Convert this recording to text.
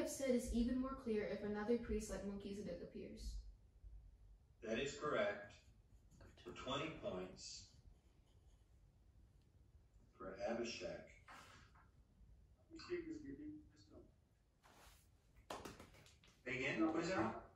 have said is even more clear if another priest like Melchizedek appears. That is correct. For 20 points for Abhishek. Again, quiz out?